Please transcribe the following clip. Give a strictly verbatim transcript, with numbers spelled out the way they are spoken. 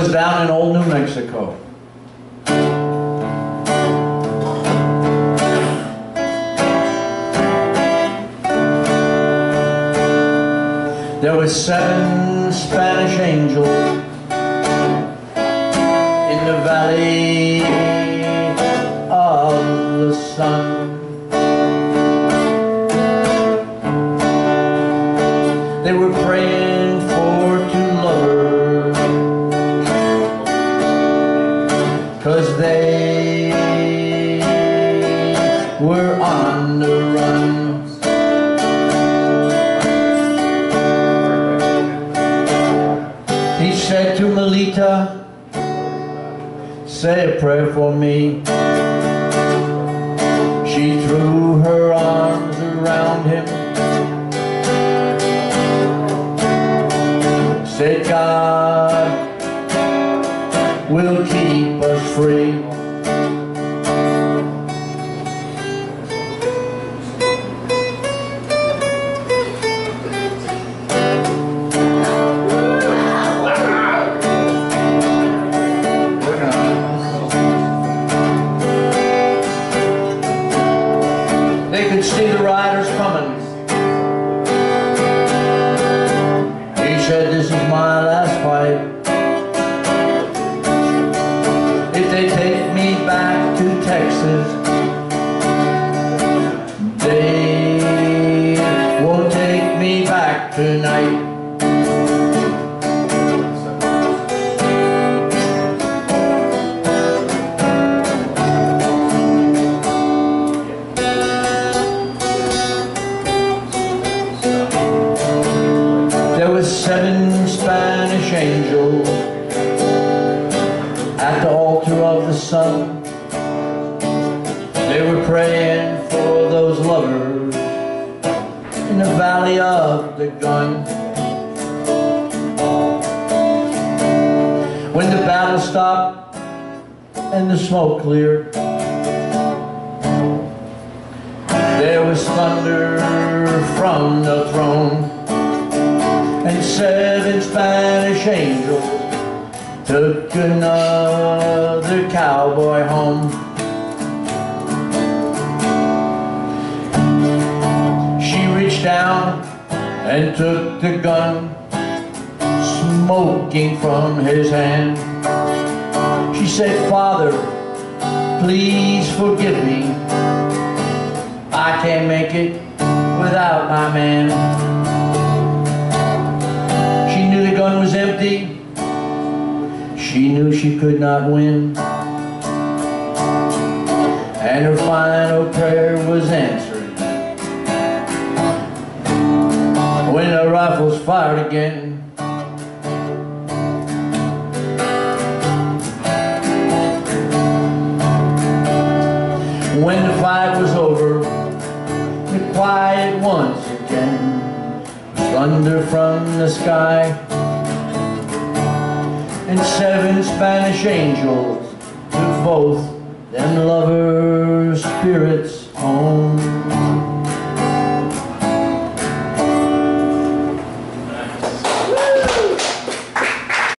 was down in old New Mexico. There were seven Spanish angels in the valley of the sun. They were praying for two lovers, 'cause they were on the run. He said to Melita, say a prayer for me. She threw her arms around him, said God will keep us free. They could see the riders coming. He said, this is my last fight. If they take me back to Texas, they won't take me back tonight. There were seven Spanish angels at the altar of the sun. They were praying for those lovers in the valley of the gun. When the battle stopped and the smoke cleared, there was thunder from the throne, and seven Spanish angels took another cowboy home. She reached down and took the gun, smoking from his hand. She said, Father, please forgive me. I can't make it without my man. She knew the gun was empty. She knew she could not win. And her final prayer was answered when the rifles fired again. When the fight was over, the quiet once again, thunder from the sky, and seven Spanish angels took both them lovers' spirits home.